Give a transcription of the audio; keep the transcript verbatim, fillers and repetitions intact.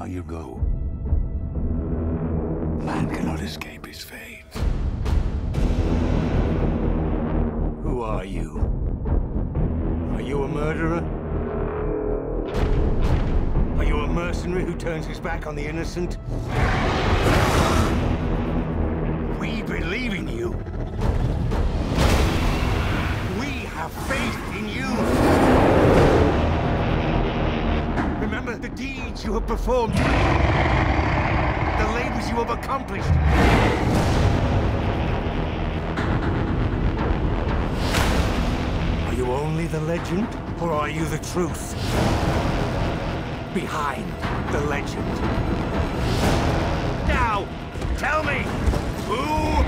far you go. Man cannot escape his fate. Who are you? Are you a murderer? Are you a mercenary who turns his back on the innocent? We believe in you. We have faith in you. Remember the deeds you have performed, the labors you have accomplished. Are you only the legend, or are you the truth behind the legend? Now, tell me, who